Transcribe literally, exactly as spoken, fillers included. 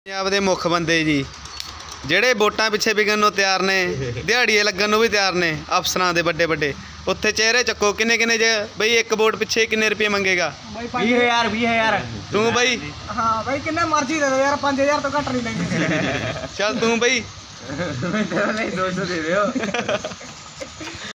ਪੰਜਾਬ ਦੇ ਮੁੱਖ ਬੰਦੇ ਜੀ ਜਿਹੜੇ ਵੋਟਾਂ ਪਿੱਛੇ ਵਿਕਣ ਨੂੰ ਤਿਆਰ ਨੇ, ਦਿਹਾੜੀਏ ਲੱਗਣ ਨੂੰ ਵੀ ਤਿਆਰ ਨੇ। ਅਫਸਰਾਂ ਦੇ ਵੱਡੇ ਵੱਡੇ ਉੱਥੇ ਚਿਹਰੇ ਚੱਕੋ ਕਿੰਨੇ ਕਿੰਨੇ ਜੇ ਬਈ ਇੱਕ ਵੋਟ ਪਿੱਛੇ ਕਿੰਨੇ ਰੁਪਏ ਮੰਗੇਗਾ? ਵੀਹ ਹਜ਼ਾਰ ਵੀਹ ਹਜ਼ਾਰ। ਤੂੰ ਬਈ? ਹਾਂ ਬਈ ਕਿੰਨਾ ਮਰਜ਼ੀ ਦੇ ਦਿਓ ਯਾਰ, ਪੰਜ ਹਜ਼ਾਰ ਤੋਂ ਘੱਟ ਨਹੀਂ ਲੈਂਦੇ। ਚੱਲ ਤੂੰ ਬਈ? ਨਹੀਂ ਦੋ ਸੌ ਦੇ ਦਿਓ।